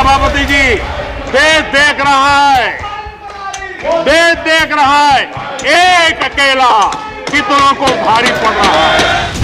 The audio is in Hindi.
सभापति जी, देश देख रहा है, देश देख रहा है, एक अकेला कितनों को भारी पड़ रहा है।